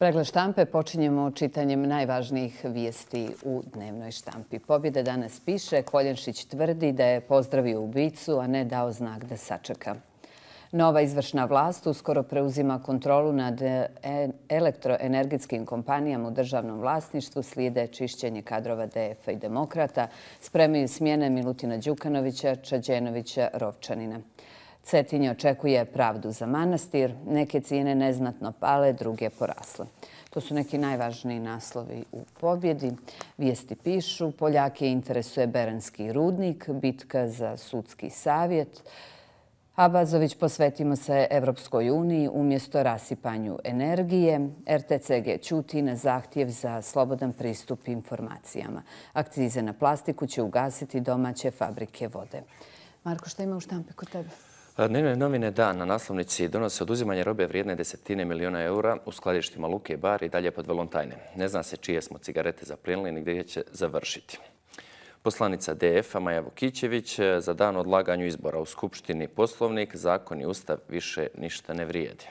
Pregled štampe počinjemo čitanjem najvažnijih vijesti u dnevnoj štampi. Pobjeda danas piše, Koljenšić tvrdi da je pozdravio ubicu, a ne dao znak da sačeka. Nova izvršna vlast uskoro preuzima kontrolu nad elektroenergetskim kompanijama u državnom vlasništvu, slijede čišćenje kadrova DF-a i Demokrata, spremaju smjene Milutina Đukanovića, Čađenovića, Rovčanina. Cetinje očekuje pravdu za manastir, neke cijene neznatno pale, druge porasle. To su neki najvažniji naslovi u pobjedi. Vijesti pišu, Poljake interesuje Beranski rudnik, bitka za sudski savjet. Abazović, posvetimo se Evropskoj uniji umjesto rasipanju energije. RTCG ćuti na zahtjev za slobodan pristup informacijama. Akcize na plastiku će ugasiti domaće fabrike vode. Marko, šta ima u štampi kod tebe? Dnevne novine Dan na naslovnici donose oduzimanje robe vrijedne desetine miliona eura u skladištima Luke Bar i dalje pod velom tajne. Ne zna se čije smo cigarete zaplijenili ni gdje će završiti. Poslanica DF-a Maja Vukićević za dan odlaganju izbora u Skupštini Poslovnik, zakon i ustav više ništa ne vrijedi.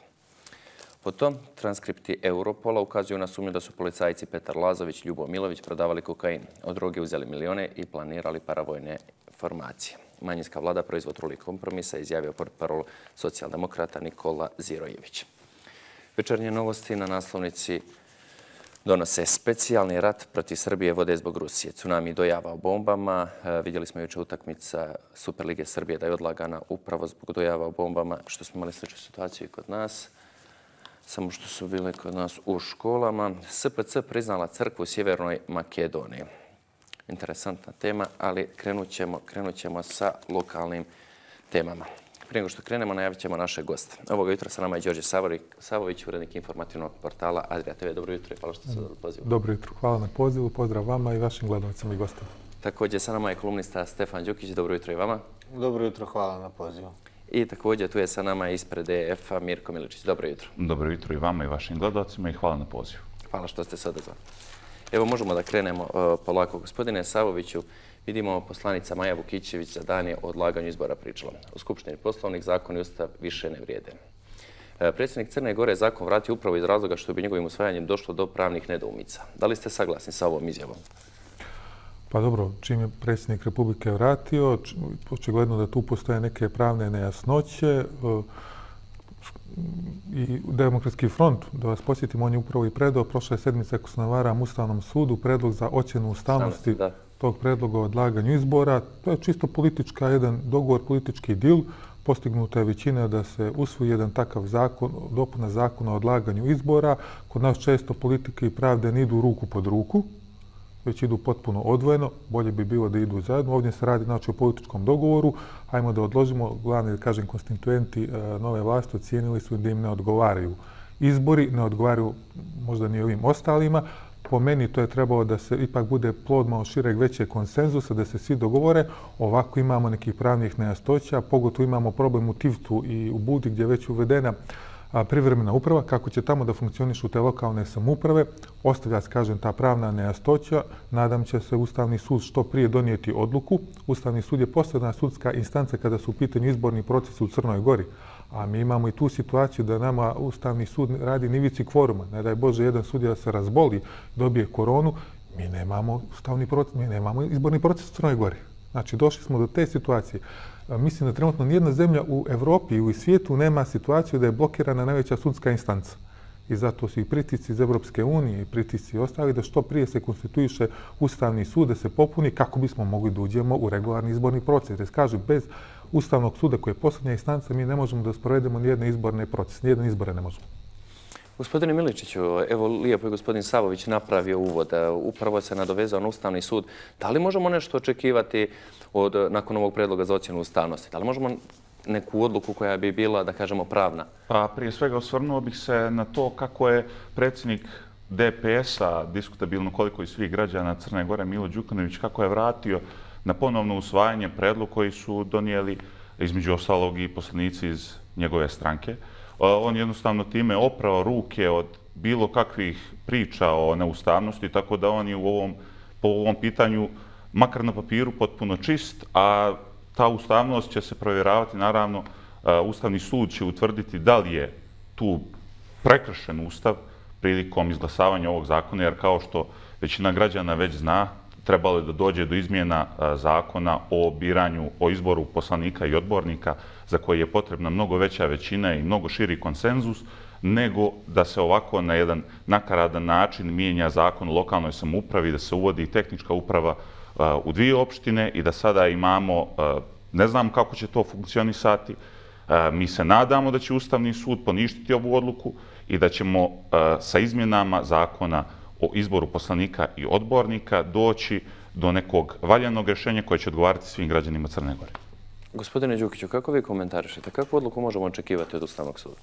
Potom transkripti Europola ukazuju na sumnju da su policajci Petar Lazović i Ljubo Milović prodavali kokain, od droge uzeli milijone i planirali paravojne formacije. Manjinska vlada proizvod trulih kompromisa, izjavio portparol socijaldemokrata Nikola Zirojević. Večernje novosti na naslovnici donose specijalni rat protiv Srbije vode zbog Rusije. Tsunami dojava o bombama. Vidjeli smo jučer utakmica Superlige Srbije da je odlagana upravo zbog dojava o bombama, što smo imali sličnu situaciju i kod nas, samo što su bile kod nas u školama. SPC priznala crkvu u Sjevernoj Makedoniji. Interesantna tema, ali krenut ćemo sa lokalnim temama. Prije nego što krenemo, najavit ćemo naše goste. Ovoga jutra sa nama je Đorđe Savović, urednik informativnog portala Adria TV. Dobro jutro i hvala što ste dali pozivu. Dobro jutro, hvala na pozivu, pozdrav vama i vašim gledalcima i gostima. Također sa nama je kolumnista Stefan Đukić. Dobro jutro i vama. Dobro jutro, hvala na pozivu. I također tu je sa nama ispred DF-a Mirko Miličić. Dobro jutro. Dobro jutro i vama i vašim gledalcima i hvala na pozivu. Hvala što ste se odazvali. Evo možemo da krenemo polako. Gospodine Savoviću, vidimo poslanica Maja Vukićević za dan je o odlaganju izbora pričala. U Skupštini Poslovnik, zakon i ustav više ne vrijede. Predsjednik Crne Gore je zakon vratio upravo iz razloga što bi njegovim usvajanjem došlo do pravnih nedoumica. Da li ste saglasni sa ovom izjavom? Pa dobro, čim je predsjednik Republike vratio, očigledno da tu postoje neke pravne nejasnoće. I Demokratski front, da vas posjetim, on je upravo i predao prošle sedmice, ako se ne varam, Ustavnom sudu predlog za ocjenu ustavnosti tog predloga o odlaganju izbora. To je čisto politička, jedan dogovor, politički dil. Postignuta je većina da se usvoji jedan takav zakon, dopuna zakona o odlaganju izbora. Kod nas često politike i pravde ne idu ruku pod ruku, već idu potpuno odvojeno. Bolje bi bilo da idu zajedno. Ovdje se radi znači o političkom dogovoru. Hajmo da odložimo. Glavni, da kažem, konstituenti nove vlasti ocijenili su da im ne odgovaraju izbori, ne odgovaraju možda ni ovim ostalima. Po meni to je trebalo da se ipak bude plod malo šireg većeg konsenzusa, da se svi dogovore. Ovako imamo nekih pravnih nejasnoća, pogotovo imamo problem u Tivtu i u Budi gdje je već uvedena privremena uprava, kako će tamo da funkcionišu te lokalne samouprave. Ostavlja se, kažem, ta pravna nejasnoća. Nadam će se Ustavni sud što prije donijeti odluku. Ustavni sud je posebna sudska instanca kada su u pitanju izborni procesi u Crnoj Gori. A mi imamo i tu situaciju da nama Ustavni sud radi na ivici kvoruma. Ne daj Bože, jedan sudija se razboli, dobije koronu. Mi nemamo ustavni proces, mi nemamo izborni proces u Crnoj Gori. Znači, došli smo do te situacije. Mislim da trenutno nijedna zemlja u Evropi i u svijetu nema situaciju da je blokirana najveća sudska instanca. I zato su i pritisci iz Evropske unije i pritisci ostali da što prije se konstituiše Ustavni sud, da se popuni kako bismo mogli da uđemo u regularni izborni proces. Jer kažu, bez Ustavnog suda koji je posljednja instanca mi ne možemo da sprovedemo nijedne izborne procese, nijedne izbore ne možemo. Gospodine Miličiću, evo lijepo je gospodin Savović napravio uvod. Upravo se nadovezao na Ustavni sud. Da li možemo nešto očekivati nakon ovog predloga za ocjenu ustavnosti? Da li možemo neku odluku koja bi bila, da kažemo, pravna? Pa prije svega osvrnuo bih se na to kako je predsjednik DPS-a, diskutabilno koliko i svih građana Crne Gore, Milo Đukanović, kako je vratio na ponovno usvajanje predlog koji su donijeli, između ostalog, i poslanici iz njegove stranke. On jednostavno time oprao ruke od bilo kakvih priča o neustavnosti, tako da on je po ovom pitanju, makar na papiru, potpuno čist, a ta ustavnost će se provjeravati, naravno, Ustavni sud će utvrditi da li je tu prekršen Ustav, prilikom izglasavanja ovog zakona, jer kao što većina građana već zna, trebalo je da dođe do izmjena zakona o biranju, o izboru poslanika i odbornika, za koji je potrebna mnogo veća većina i mnogo širi konsenzus, nego da se ovako na jedan nakaradan način mijenja zakon o lokalnoj samoupravi, da se uvodi tehnička uprava u 2 opštine i da sada imamo, ne znam kako će to funkcionisati, mi se nadamo da će Ustavni sud poništiti ovu odluku i da ćemo sa izmjenama zakona o izboru poslanika i odbornika doći do nekog valjanog rješenja koje će odgovarati svim građanima Crne Gore. Gospodine Đukiću, kako vi komentarišete? Kakvu odluku možemo očekivati od Ustavnog suda?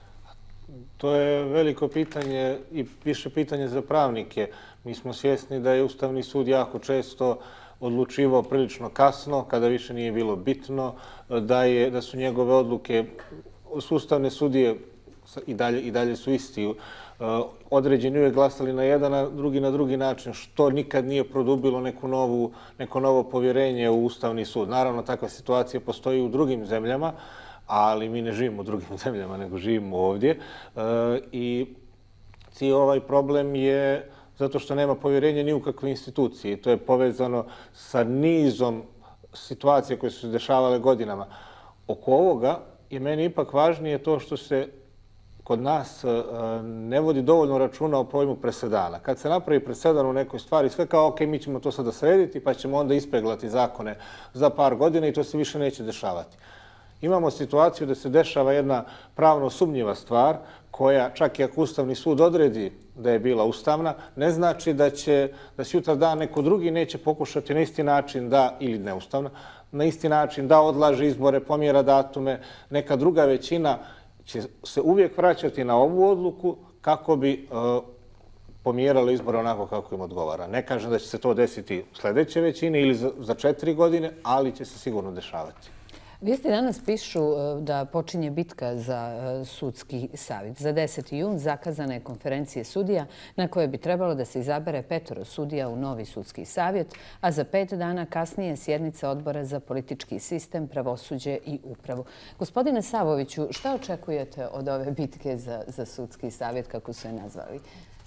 To je veliko pitanje i više pitanje za pravnike. Mi smo svjesni da je Ustavni sud jako često odlučivao prilično kasno, kada više nije bilo bitno, da su njegove odluke, ustavne sudije i dalje su isti, određeni uvijek glasali na jedan, a drugi na drugi način, što nikad nije produbilo neko novo povjerenje u Ustavni sud. Naravno, takva situacija postoji u drugim zemljama, ali mi ne živimo u drugim zemljama, nego živimo ovdje. I cijeli ovaj problem je zato što nema povjerenja ni u kakve institucije. To je povezano sa nizom situacija koje su se dešavale godinama. Oko ovoga je meni ipak važnije to što se kod nas ne vodi dovoljno računa o pojmu presedana. Kad se napravi presedan u nekoj stvari, sve kao ok, mi ćemo to sada srediti, pa ćemo onda ispeglati zakone za par godina i to se više neće dešavati. Imamo situaciju da se dešava jedna pravno sumnjiva stvar koja, čak i ako Ustavni sud odredi da je bila ustavna, ne znači da će sutra dan neko drugi neće pokušati na isti način da, ili neustavna, na isti način da odlaže izbore, pomjera datume, neka druga većina će se uvijek vraćati na ovu odluku kako bi pomjerali izbore onako kako im odgovara. Ne kažem da će se to desiti u sljedeće većine ili za 4 godine, ali će se sigurno dešavati. Vijesti danas pišu da počinje bitka za sudski savjet. Za 10. jun zakazana je konferencija sudija na kojoj bi trebalo da se izabere 5 sudija u novi sudski savjet, a za 5 dana kasnije sjednica odbora za politički sistem, pravosuđe i upravu. Gospodine Savoviću, šta očekujete od ove bitke za sudski savjet, kako su je nazvali?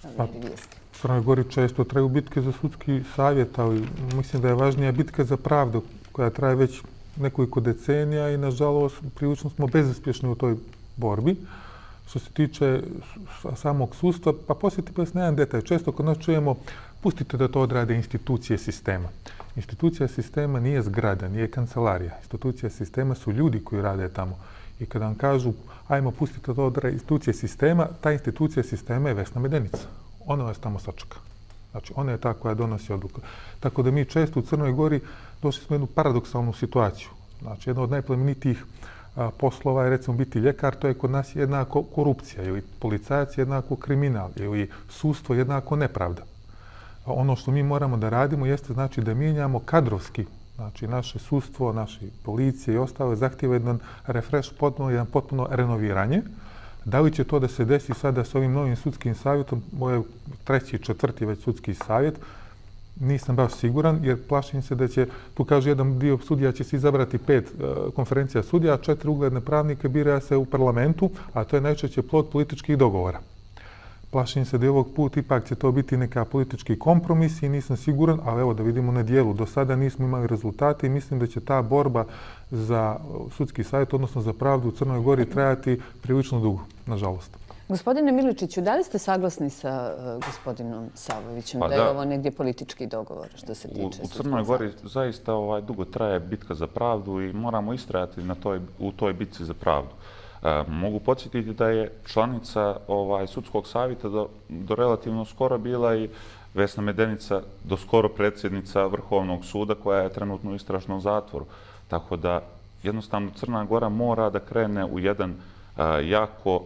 U Crnoj Gori često traju bitke za sudski savjet, ali mislim da je važnija bitka za pravdu koja traje već nekoliko decenija i, nažalost, prilično smo bezuspješni u toj borbi. Što se tiče samog sudstva, pa posjetite vas na jedan detalj. Često kod nas čujemo, pustite da to odrade institucije sistema. Institucija sistema nije zgrada, nije kancelarija. Institucija sistema su ljudi koji rade tamo. I kada vam kažu, ajmo pustite da to odrade institucije sistema, ta institucija sistema je Vesna Medenica. Ona vas tamo sačeka. Znači, ona je ta koja donosi odluku. Tako da mi često u Crnoj Gori došli smo jednu paradoksalnu situaciju. Znači, jedna od najplemenitijih poslova je, recimo, biti ljekar, to je kod nas jednako korupcija, ili policajac jednako kriminal, ili sudstvo jednako nepravda. Ono što mi moramo da radimo jeste, znači, da mijenjamo kadrovski, znači, naše sudstvo, naše policije i ostale zahtjeva jedan refresh, jedan potpuno renoviranje. Da li će to da se desi sada sa ovim novim sudskim savjetom, ovo je 3. i 4. već sudski savjet, nisam baš siguran, jer plašim se da će, tu kaže jedan dio sudija će se izabrati 5 konferencija sudija, 4 ugledne pravnike bira se u parlamentu, a to je najčešće plod političkih dogovora. Plašim se da je ovog put ipak će to biti neka politički kompromis i nisam siguran, ali evo da vidimo na dijelu. Do sada nismo imali rezultate i mislim da će ta borba za sudski savjet, odnosno za pravdu u Crnoj Gori, trajati prilično dugo, nažalost. Gospodine Miličiću, da li ste saglasni sa gospodinom Savovićem da je ovo negdje politički dogovor što se tiče? U Crnoj Gori zaista dugo traje bitka za pravdu i moramo istrajati u toj bitci za pravdu. Mogu podsjetiti da je članica sudskog savjeta do relativno skoro bila i Vesna Medenica, do skoro predsjednica Vrhovnog suda koja je trenutno u istražnom zatvoru. Tako da jednostavno Crna Gora mora da krene u jedan jako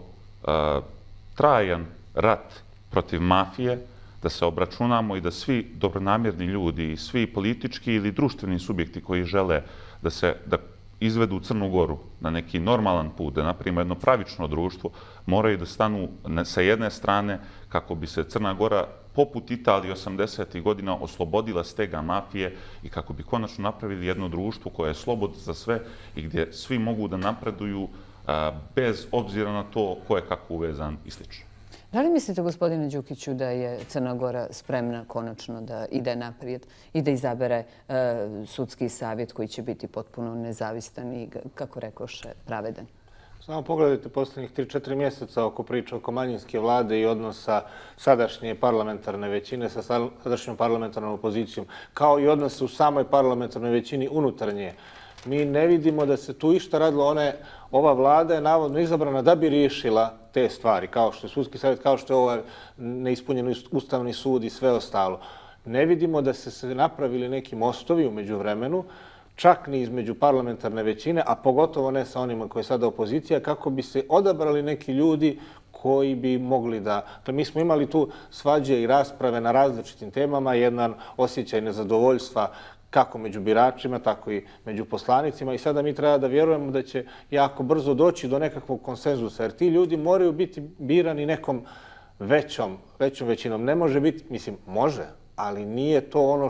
trajan rat protiv mafije, da se obračunamo i da svi dobronamjerni ljudi i svi politički ili društveni subjekti koji žele da izvedu Crnu Goru na neki normalan put, da napravimo jedno pravično društvo, moraju da stanu sa jedne strane kako bi se Crna Gora poput Italije 80. godina oslobodila stega mafije i kako bi konačno napravili jedno društvo koje je slobodno za sve i gdje svi mogu da napreduju bez obzira na to ko je kako uvezan i sl. Da li mislite, gospodine Đukiću, da je Crna Gora spremna konačno da ide naprijed i da izabere sudski savjet koji će biti potpuno nezavistan i, kako rekoše, pravedan? Samo pogledajte posljednjih 3-4 mjeseca oko priča oko manjinske vlade i odnosa sadašnje parlamentarne većine sa sadašnjom parlamentarnom opozicijom, kao i odnose u samoj parlamentarnoj većini unutarnje. Mi ne vidimo da se tu išta radilo. Ova vlada je navodno izabrana da bi riješila te stvari, kao što je sudski savjet, kao što je ovaj neispunjeni Ustavni sud i sve ostalo. Ne vidimo da se napravili neki mostovi u međuvremenu, čak ni između parlamentarne većine, a pogotovo ne sa onima koji je sada opozicija, kako bi se odabrali neki ljudi koji bi mogli da... Mi smo imali tu svađe i rasprave na različitim temama, jedan osjećaj nezadovoljstva kako među biračima, tako i među poslanicima, i sada mi treba da vjerujemo da će jako brzo doći do nekakvog konsenzusa, jer ti ljudi moraju biti birani nekom većom većinom. Ne može biti, mislim, može, ali nije to ono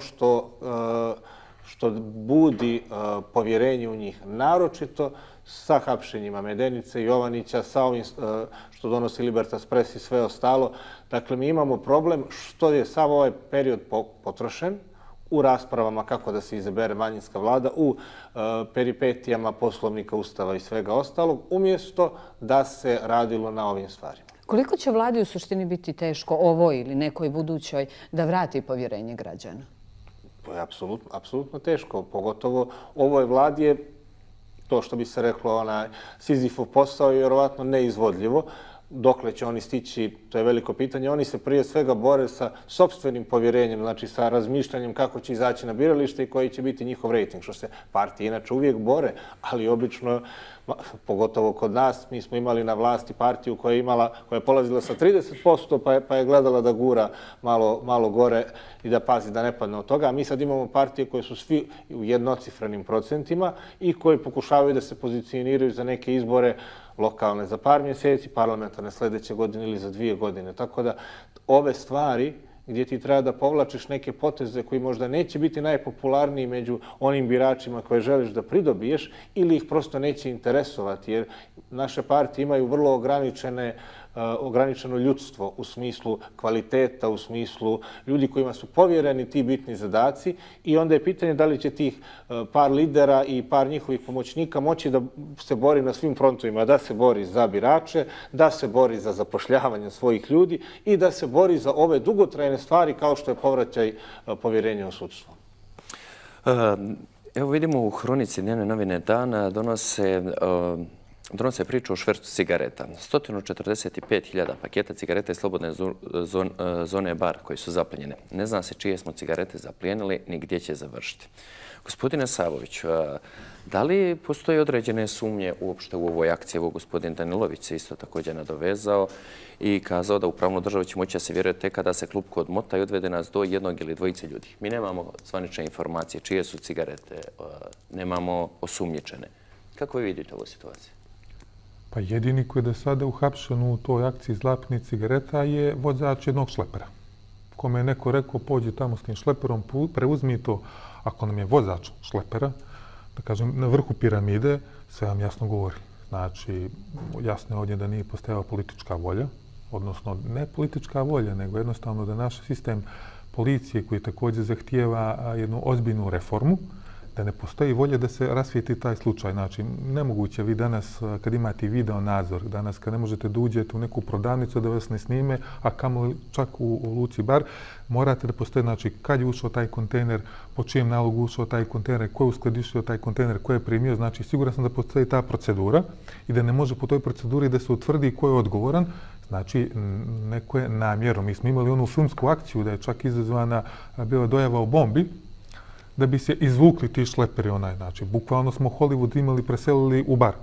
što budi povjerenje u njih. Naročito sa hapšenjima Medenice, Jovanića, sa ovim što donosi Libertas Press i sve ostalo. Dakle, mi imamo problem što je sav ovaj period potrošen u raspravama kako da se izabere manjinska vlada, u peripetijama poslovnika, ustava i svega ostalog, umjesto da se radilo na ovim stvarima. Koliko će vladi u suštini biti teško ovoj ili nekoj budućoj da vrati povjerenje građana? To je apsolutno teško. Pogotovo ovoj vladi je, to što bi se reklo, Sizifov posao je vjerovatno neizvodljivo. Dokle će oni stići, to je veliko pitanje. Oni se prije svega bore sa sopstvenim povjerenjem, znači sa razmišljanjem kako će izaći na biralište i koji će biti njihov rejting, što se partije inače uvijek bore, ali obično, pogotovo kod nas, mi smo imali na vlasti partiju koja je polazila sa 30%, pa je gledala da gura malo gore i da pazi da ne padne od toga. A mi sad imamo partije koje su svi u jednocifrenim procentima i koji pokušavaju da se pozicioniraju za neke izbore lokalne za par mjeseci, parlamentarne sljedeće godine ili za 2 godine. Tako da ove stvari gdje ti treba da povlačiš neke poteze koji možda neće biti najpopularniji među onim biračima koje želiš da pridobiješ ili ih prosto neće interesovati, jer naše partije imaju vrlo ograničeno ljudstvo u smislu kvaliteta, u smislu ljudi kojima su povjereni ti bitni zadaci, i onda je pitanje da li će tih par lidera i par njihovih pomoćnika moći da se bori na svim frontovima, da se bori za birače, da se bori za zapošljavanje svojih ljudi i da se bori za ove dugotrajne stvari kao što je povraćaj povjerenja u sudstvo. Evo vidimo u hronici Dnevne novine dana donose priču o švercu cigareta. 145.000 paketa cigareta iz slobodne zone bar koji su zaplenjene. Ne zna se čije smo cigarete zaplijenili ni gdje će završiti. Gospodine Savović, da li postoje određene sumnje uopšte u ovoj akciji? Evo, gospodin Danilović se isto također nadovezao i kazao da u pravnu državu će moći da se vjeruje tek kada se klupko odmota i odvede nas do 1 ili 2 ljudi. Mi nemamo zvanične informacije čije su cigarete, nemamo osumnjičene. Kako vi vidite ovu situaciju? Pa jedini koji je do sada uhapšen u toj akciji zlapljenih cigareta je vozač jednog šlepera. Kome je neko rekao, pođi tamo s tim šleperom, preuzmi to. Ako nam je vozač šlepera, da kažem, na vrhu piramide, sve vam jasno govori. Znači, jasno je ovdje da nije postojala politička volja, odnosno ne politička volja, nego jednostavno da naš sistem policije koji također zahtijeva jednu ozbiljnu reformu, da ne postoji volja da se rasvijeti taj slučaj. Znači, nemoguće vi danas, kad imate video nadzor, danas kad ne možete da uđete u neku prodavnicu da vas ne snime, a kamo čak u Luci bar, morate da postoji, znači, kad je ušao taj kontejner, po čijem nalogu ušao taj kontejner, ko je uskladištio taj kontejner, ko je primio. Znači, siguran sam da postoji ta procedura i da ne može po toj proceduri da se utvrdi ko je odgovoran. Znači, neko je namjerom. Mi smo imali onu filmsku akciju da je čak izazvana bila dojava o bombi, da bi se izvukli ti šleperi onaj. Znači, bukvalno smo Hollywood imali, preselili u bar.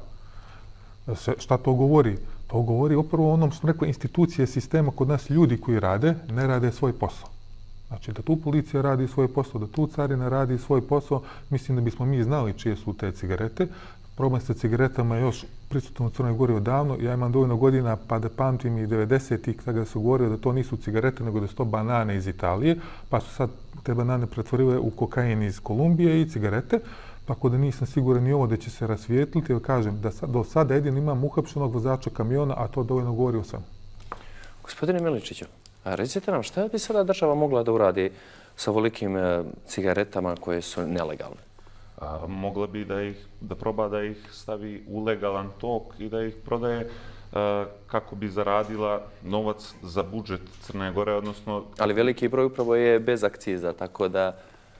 Šta to govori? To govori upravo o onom što rekao institucije sistema kod nas, ljudi koji rade, ne rade svoj posao. Znači, da tu policija radi svoj posao, da tu carina radi svoj posao, mislim da bismo mi znali čije su te cigarete. Problem sa cigaretama je još prisutan u Crnoj Gori odavno. Ja imam dovoljno godina pa da pamtim i 90-ih kada se govorio da to nisu cigarete, nego da su to banane iz Italije, pa su sad te banane pretvorile u kokain iz Kolumbije i cigarete, tako da nisam siguran ni ovo da će se rasvijetliti, jer kažem da do sada jedino imam uhapšenog vozača kamiona, a to dovoljno govori o svemu. Gospodine Miličiću, recite nam šta bi sada država mogla da uradi sa ovolikim cigaretama koje su nelegalne? Mogla bi da proba da ih stavi u legalan tok i da ih prodaje kako bi zaradila novac za budžet Crne Gore, odnosno... Ali veliki broj upravo je bez akciza, tako da...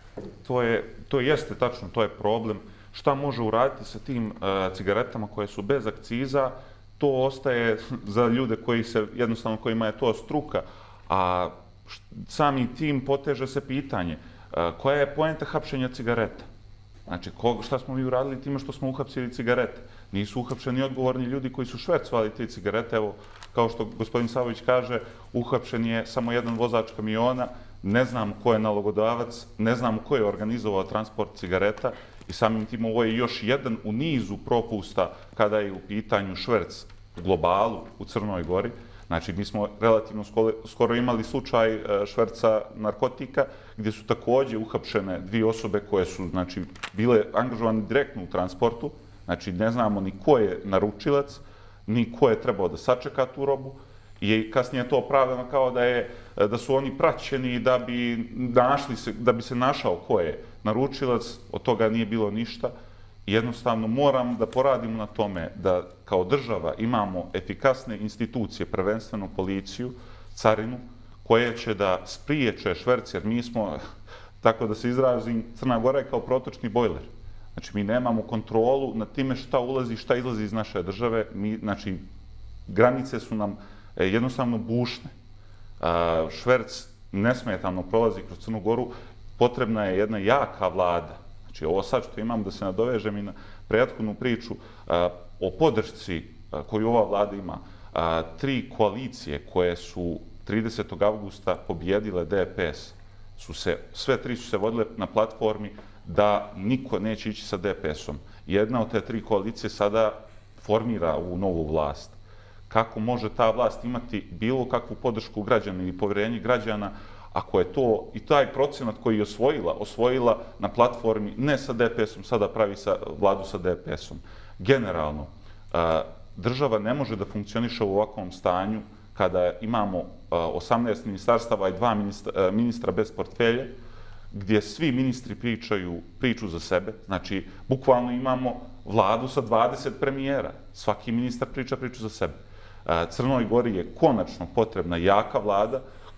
To jeste tačno, to je problem. Šta može uraditi sa tim cigaretama koje su bez akciza, to ostaje za ljude kojima je to struka. A sami tim poteže se pitanje koja je poenta hapšenja cigareta? Znači, šta smo mi uradili time što smo uhapsili cigarete? Nisu uhapšeni odgovorni ljudi koji su švercovali te cigarete. Evo, kao što gospodin Savović kaže, uhapšen je samo jedan vozač kamiona, ne znam ko je nalogodavac, ne znam ko je organizovao transport cigareta i samim tim ovo je još jedan u nizu propusta kada je u pitanju šverc u globalu u Crnoj Gori. Znači, mi smo relativno skoro imali slučaj šverca narkotika gdje su također uhapšene dvije osobe koje su bile angažovane direktno u transportu. Znači, ne znamo ni ko je naručilac, ni ko je trebao da sačeka tu robu. I kasnije je to opravdano kao da su oni praćeni da bi se našao ko je naručilac, od toga nije bilo ništa. Jednostavno moram da poradimo na tome da kao država imamo efikasne institucije, prvenstveno policiju, carinu, koje će da spriječe šverc, jer mi smo, tako da se izrazim, Crna Gora je kao protočni bojler. Znači, mi nemamo kontrolu nad time šta ulazi i šta izlazi iz naše države. Znači, granice su nam jednostavno bušne. Šverc nesmetano prolazi kroz Crnu Goru. Potrebna je jedna jaka vlada. Znači, ovo sad što imam da se nadovežem i na prethodnu priču o podršci koju ova vlada ima. 3 koalicije koje su 30. avgusta pobjedile DPS, sve 3 su se vodile na platformi da niko neće ići sa DPS-om. Jedna od te 3 koalicije sada formira ovu novu vlast. Kako može ta vlast imati bilo kakvu podršku građana ili povjerenje građana ako je to i taj procenat koji je osvojila na platformi ne sa DPS-om, sada pravi vladu sa DPS-om. Generalno, država ne može da funkcioniše u ovakvom stanju kada imamo 18 ministarstava i 2 ministra bez portfelja, gdje svi ministri priču za sebe. Znači, bukvalno imamo vladu sa 20 premijera. Svaki ministar priča za sebe. Crnoj Gori je konačno potrebna jaka vlada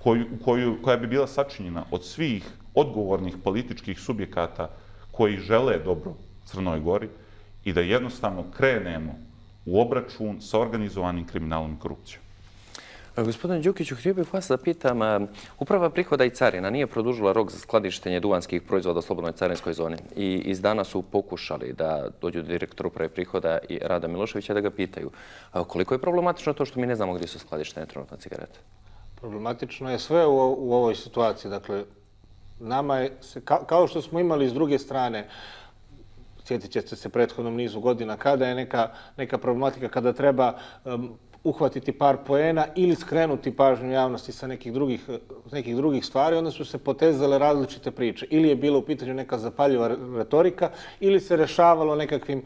koja bi bila sačinjena od svih odgovornih političkih subjekata koji žele dobro Crnoj Gori i da jednostavno krenemo u obračun sa organizovanim kriminalom i korupcijom. Gospodine Đukiću, htio bih vas da pitam, Uprava prihoda i carina nije produžila rok za skladištenje duvanskih proizvoda u slobodnoj carinskoj zoni i iz dana su pokušali da dođu do direktora Uprave prihoda i Rada Miloševića da ga pitaju koliko je problematično to što mi ne znamo gdje su skladištene trenutno cigarete. Problematično je sve u ovoj situaciji. Dakle, nama je, kao što smo imali s druge strane, sjetit ćete se prethodnom nizu godina, kada je neka problematika, kada treba uhvatiti par poena ili skrenuti pažnju javnosti sa nekih drugih stvari, onda su se potezale različite priče. Ili je bilo u pitanju neka zapaljiva retorika, ili se rešavalo nekakvim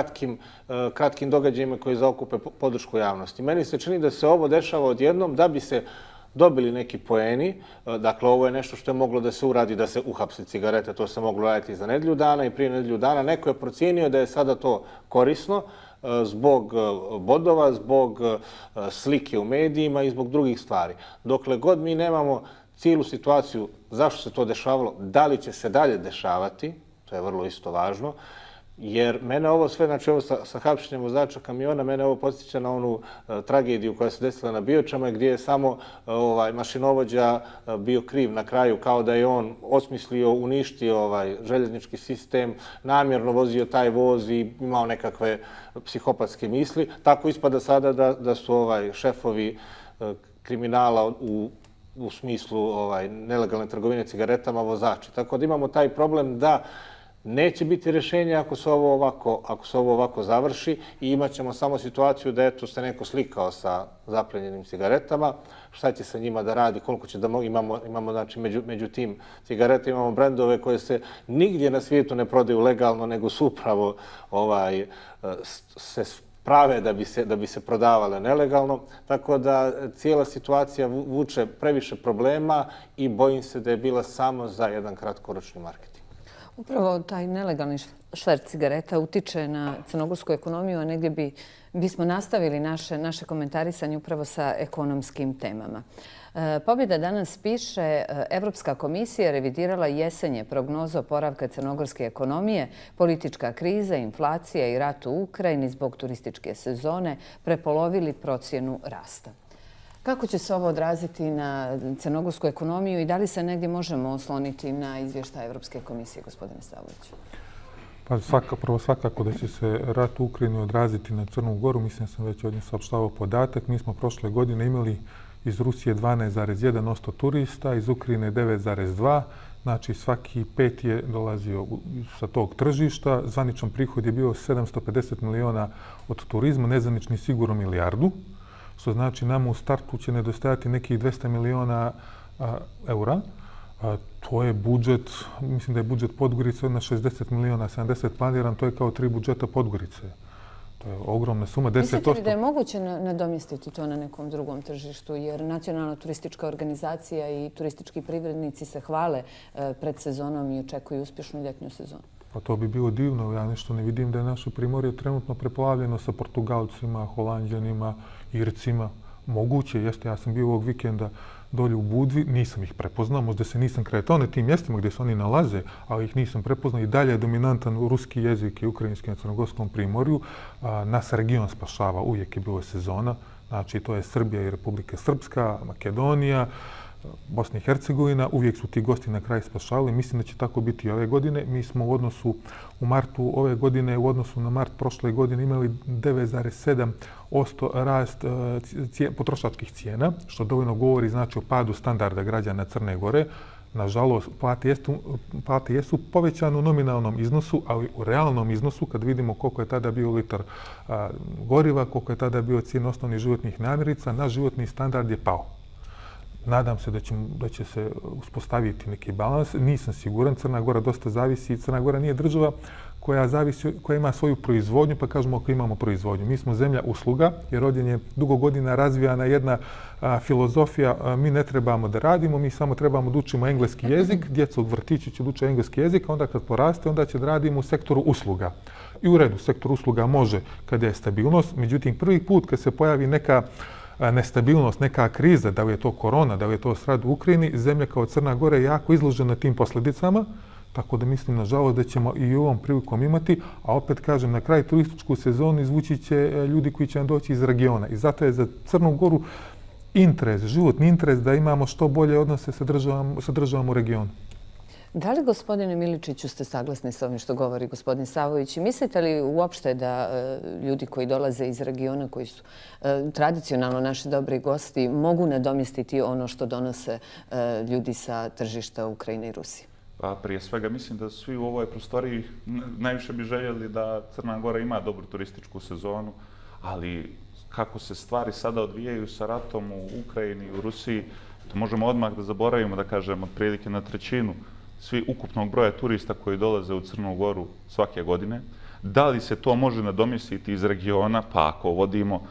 kratkim događajima koji zaokupe podršku javnosti. Meni se čini da se ovo dešava odjednom da bi se dobili neki poeni. Dakle, ovo je nešto što je moglo da se uradi, da se uhapsi cigarete. To se moglo raditi za nedelju dana i prije nedelju dana. Neko je procijenio da je sada to korisno zbog bodova, zbog slike u medijima i zbog drugih stvari. Dokle god mi nemamo cijelu situaciju zašto se to dešavalo, da li će se dalje dešavati, to je vrlo isto važno, jer mene ovo sve, znači ovo sa hapšenjem vozača kamiona, mene ovo podsjeća na onu tragediju koja se desila na Biočama gdje je samo mašinovođa bio kriv na kraju, kao da je on osmislio, uništio željeznički sistem, namjerno vozio taj voz i imao nekakve psihopatske misli. Tako ispada sada da su šefovi kriminala u smislu nelegalne trgovine cigaretama vozači. Tako da imamo taj problem da neće biti rješenja ako se ovo ovako završi i imat ćemo samo situaciju da se neko slikao sa zaplenjenim cigaretama, šta će sa njima da radi, koliko će da imamo znači, među tim cigareta imamo brendove koje se nigdje na svijetu ne prodaju legalno, nego su upravo se prave da bi se prodavale nelegalno. Tako da cijela situacija vuče previše problema i bojim se da je bila samo za jedan kratkoročni marketing. Upravo taj nelegalni šverc cigareta utiče na crnogorsku ekonomiju, a negdje bismo nastavili naše komentarisanje upravo sa ekonomskim temama. Pobjeda danas piše, Evropska komisija revidirala jesenje prognozu oporavka crnogorske ekonomije, politička kriza, inflacija i rat u Ukrajini zbog turističke sezone prepolovili procjenu rasta. Kako će se ovo odraziti na crnogorsku ekonomiju i da li se negdje možemo osloniti na izvještaj Evropske komisije, gospodine Savoviću? Pa prvo svakako da će se rat u Ukrajini odraziti na Crnu Goru. Mislim da sam već od nje saopštavao podatak. Mi smo prošle godine imali iz Rusije 12,1% turista, iz Ukrajine 9,2%. Znači svaki pet je dolazio sa tog tržišta. Zvaničan prihod je bio 750 miliona od turizma, nezvanični sigurno milijardu. Što znači nama u startu će nedostajati nekih 200 miliona eura. To je budžet, mislim da je budžet Podgorice na 60 miliona, 70 planiran, to je kao 3 budžeta Podgorice. To je ogromna suma. Mislite li da je moguće nadomjestiti to na nekom drugom tržištu? Jer Nacionalna turistička organizacija i turistički privrednici se hvale pred sezonom i očekuju uspješnu ljetnju sezonu. Pa to bi bilo divno. Ja nešto ne vidim da je naše primorje trenutno preplavljeno sa Portugalcima, Holanđanima, Ircima. Moguće jeste. Ja sam bio ovog vikenda dolje u Budvi, nisam ih prepoznao, možda se nisam kretao na tim mjestima gdje se oni nalaze, ali ih nisam prepoznao. I dalje je dominantan ruski jezik i ukrajinski na crnogorskom primorju. Nas region spašava, uvijek je bilo sezona. Znači, to je Srbija i Republika Srpska, Makedonija, Bosna i Hercegovina. Uvijek su ti gosti na kraj spašavali. Mislim da će tako biti i ove godine. Mi smo u martu ove godine u odnosu na mart prošle godine imali 9,7% rast potrošačkih cijena, što dovoljno govori znači o padu standarda građana Crne Gore. Nažalost, plate jesu povećane u nominalnom iznosu, ali u realnom iznosu, kad vidimo koliko je tada bio litar goriva, koliko je tada bio cijena osnovnih životnih namirnica, naš životni standard je pao. Nadam se da će se uspostaviti neki balans. Nisam siguran. Crna Gora dosta zavisi. Crna Gora nije država koja ima svoju proizvodnju, pa kažemo ako imamo proizvodnju. Mi smo zemlja usluga, jer ovdje je dugo godina razvijana jedna filozofija. Mi ne trebamo da radimo, mi samo trebamo da učimo engleski jezik. Djeca u vrtiću će da uče engleski jezik, a onda kad poraste, onda će da radimo u sektoru usluga. I u redu, sektor usluga može kada je stabilnost. Međutim, prvi put kad se pojavi neka nestabilnost, neka kriza, da li je to korona, da li je to rat u Ukrajini, zemlja kao Crna Gora je jako izložena tim posljedicama, tako da mislim, nažalost, da ćemo i ovom prilikom imati, a opet kažem, na kraju turističku sezonu izvući će ljudi koji će nam doći iz regiona. I zato je za Crnu Goru interes, životni interes da imamo što bolje odnose sa državom u regionu. Da li, gospodine Miličiću, ste saglasni s ovim što govori gospodin Savović? I mislite li uopšte da ljudi koji dolaze iz regiona, koji su tradicionalno naši dobri gosti, mogu nadomjestiti ono što donose ljudi sa tržišta Ukrajine i Rusije? Pa prije svega mislim da svi u ovoj prostoriji najviše bi željeli da Crna Gora ima dobru turističku sezonu, ali kako se stvari sada odvijaju sa ratom u Ukrajini i u Rusiji, to možemo odmah da zaboravimo, da kažem, otprilike na trećinu svi ukupnog broja turista koji dolaze u Crnu Goru svake godine. Da li se to može nadomjestiti iz regiona? Pa ako vodimo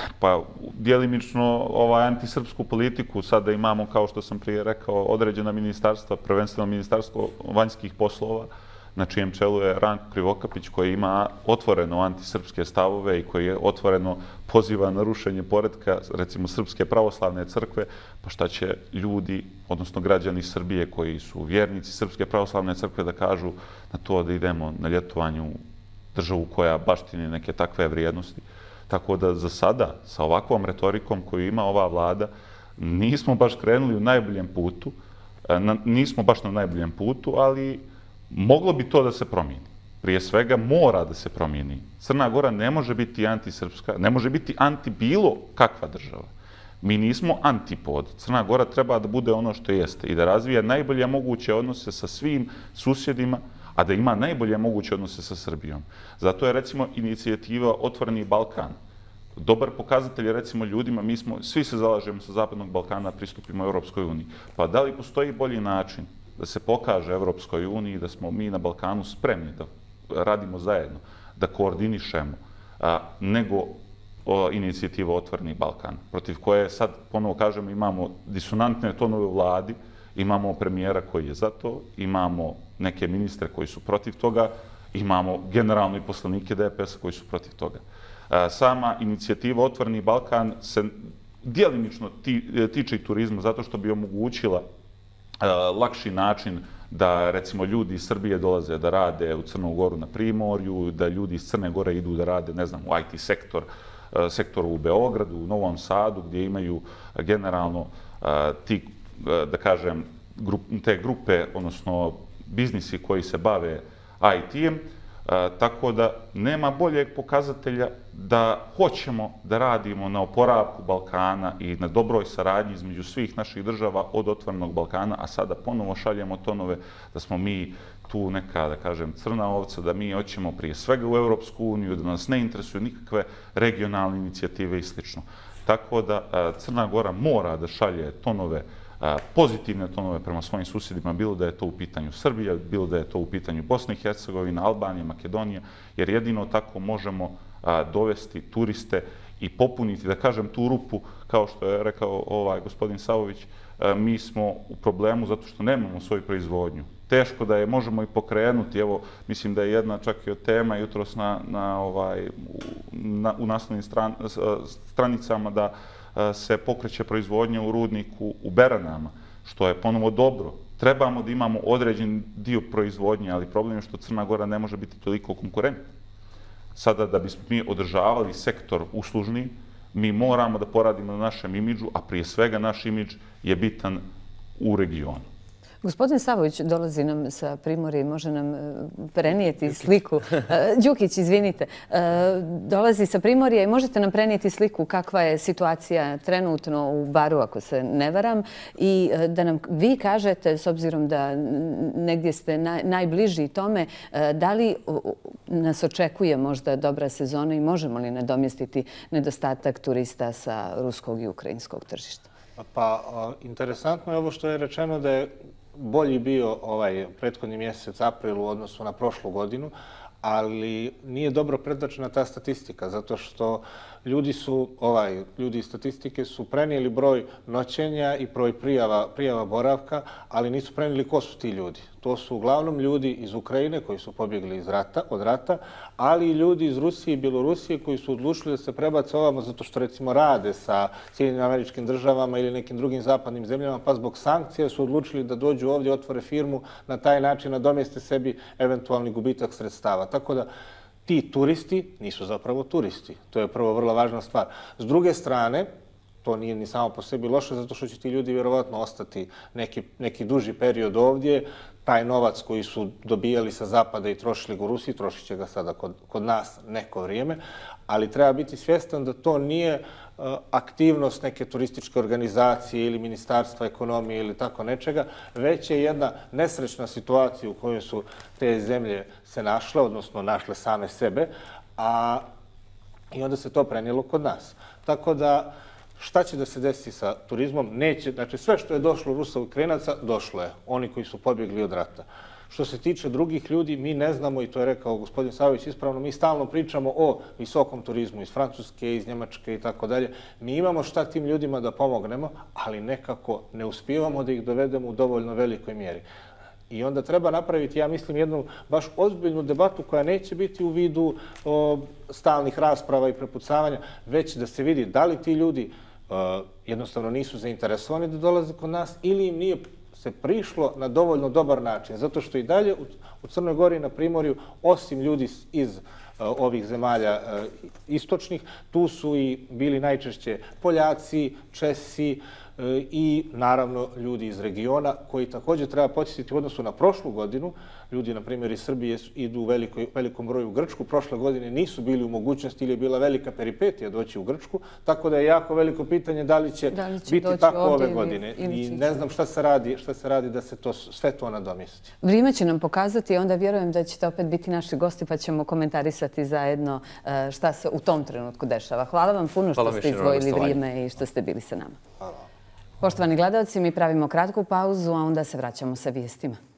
djelimično antisrpsku politiku, sada imamo, kao što sam prije rekao, određena ministarstva, prvenstveno Ministarstvo vanjskih poslova, na čijem čelu je Ranko Krivokapić, koji ima otvoreno antisrpske stavove i koji je otvoreno poziva na rušenje poretka, recimo Srpske pravoslavne crkve, pa šta će ljudi, odnosno građani Srbije koji su vjernici Srpske pravoslavne crkve da kažu na to da idemo na ljetovanje u državu koja baštini neke takve vrijednosti. Tako da za sada, sa ovakvom retorikom koju ima ova vlada, nismo baš krenuli u najboljem putu, nismo baš na najboljem putu, ali moglo bi to da se promijeni. Prije svega mora da se promijeni. Crna Gora ne može biti antisrpska, ne može biti anti bilo kakva država. Mi nismo antipod. Crna Gora treba da bude ono što jeste i da razvija najbolje moguće odnose sa svim susjedima, a da ima najbolje moguće odnose sa Srbijom. Zato je, recimo, inicijativa Otvoreni Balkan dobar pokazatelj je, recimo, ljudima, svi se zalažemo sa Zapadnog Balkana, pristupimo Europskoj uniji. Pa da li postoji bolji način da se pokaže Europskoj uniji da smo mi na Balkanu spremni da radimo zajedno, da koordinišemo, nego inicijativa Otvoreni Balkan, protiv koje sad, ponovo kažemo, imamo disonantne tonove u vladi, imamo premijera koji je za to, imamo neke ministre koji su protiv toga, imamo generalno i poslanike DPS-a koji su protiv toga. Sama inicijativa Otvoreni Balkan se djelimično tiče i turizma zato što bi omogućila lakši način da, recimo, ljudi iz Srbije dolaze da rade u Crnu Goru na Primorju, da ljudi iz Crne Gore idu da rade, ne znam, u IT sektoru u Beogradu, u Novom Sadu, gdje imaju generalno ti, da kažem, te grupe, odnosno biznisi koji se bave IT-em, tako da nema boljeg pokazatelja da hoćemo da radimo na oporavku Balkana i na dobroj saradnji između svih naših država od Otvorenog Balkana, a sada ponovo šaljemo tonove da smo mi tu neka, da kažem, crna ovca, da mi hoćemo prije svega u Europsku uniju, da nas ne interesuju nikakve regionalne inicijative i sl. Tako da Crna Gora mora da šalje tonove, pozitivne tonove prema svojim susjedima, bilo da je to u pitanju Srbija, bilo da je to u pitanju Bosne i Hercegovina, Albanija, Makedonija, jer jedino tako možemo dovesti turiste i popuniti, da kažem, tu rupu, kao što je rekao gospodin Savović, mi smo u problemu zato što nemamo svoju proizvodnju. Teško da je možemo i pokrenuti, evo, mislim da je jedna čak i od tema jutros u naslovnim stranicama da se pokreće proizvodnja u rudniku u Beranama, što je ponovo dobro. Trebamo da imamo određen dio proizvodnje, ali problem je što Crna Gora ne može biti toliko konkurentna. Sada, da bismo mi održavali sektor uslužni, mi moramo da poradimo na našem imidžu, a prije svega naš imidž je bitan u regionu. Gospodin Savović dolazi nam sa Primorja i može nam prenijeti sliku. Đukić, izvinite. Dolazi sa Primorja i možete nam prenijeti sliku kakva je situacija trenutno u baru, ako se ne varam, i da nam vi kažete, s obzirom da negdje ste najbliži tome, da li nas očekuje možda dobra sezona i možemo li nadomjestiti nedostatak turista sa ruskog i ukrajinskog tržišta? Pa, interesantno je ovo što je rečeno da je bolji bio prethodni mjesec, april, u odnosu na prošlu godinu, ali nije dobro predočena ta statistika, zato što ljudi iz statistike su prenijeli broj noćenja i broj prijava boravka, ali nisu prenijeli ko su ti ljudi. To su uglavnom ljudi iz Ukrajine koji su pobjegli od rata, ali i ljudi iz Rusije i Bjelorusije koji su odlučili da se prebace ovamo zato što, recimo, rade sa Sjedinjenim Američkim Državama ili nekim drugim zapadnim zemljama, pa zbog sankcija su odlučili da dođu ovdje, otvore firmu, na taj način nadomjeste sebi eventualni gubitak sredstava. Tako da ti turisti nisu zapravo turisti. To je prvo vrlo važna stvar. S druge strane, to nije ni samo po sebi loše, zato što će ti ljudi vjerovatno ostati neki duži period ovdje. Taj novac koji su dobijali sa zapada i trošili ga u Rusiji, trošit će ga sada kod nas neko vrijeme, ali treba biti svjestan da to nije aktivnost neke turističke organizacije ili ministarstva ekonomije ili tako nečega, već je jedna nesrećna situacija u kojoj su te zemlje se našle, odnosno našle same sebe, i onda se to prenijelo kod nas. Tako da, šta će da se desi sa turizmom? Neće, znači sve što je došlo Rusa i Ukrajinaca, došlo je. Oni koji su pobjegli od rata. Što se tiče drugih ljudi, mi ne znamo, i to je rekao gospodin Savović ispravno, mi stalno pričamo o visokom turizmu iz Francuske, iz Njemačke i tako dalje. Mi imamo šta tim ljudima da pomognemo, ali nekako ne uspijevamo da ih dovedemo u dovoljno velikoj mjeri. I onda treba napraviti, ja mislim, jednu baš ozbiljnu debatu koja neće biti u vidu stalnih rasprava i prepucavanja, već da se vidi da li ti ljudi jednostavno nisu zainteresovani da dolaze kod nas ili im nije se prišlo na dovoljno dobar način. Zato što i dalje u Crnoj Gori na Primorju, osim ljudi iz ovih zemalja istočnih, tu su i bili najčešće Poljaci, Česi i naravno ljudi iz regiona koji također treba podsjetiti u odnosu na prošlu godinu. Ljudi, na primjer, iz Srbije idu u velikom broju u Grčku. Prošle godine nisu bili u mogućnosti ili je bila velika peripetija doći u Grčku, tako da je jako veliko pitanje da li će biti tako ove godine. I ne znam šta se radi da se sve to nadomjesti. Vrijeme će nam pokazati, onda vjerujem da ćete opet biti naši gosti pa ćemo komentarisati zajedno šta se u tom trenutku dešava. Hvala vam puno što ste izdvojili vrijeme i što ste bili sa nama. Hvala. Poštovani gledalci, mi pravimo kratku pauzu, a onda se vraćamo sa vijestima.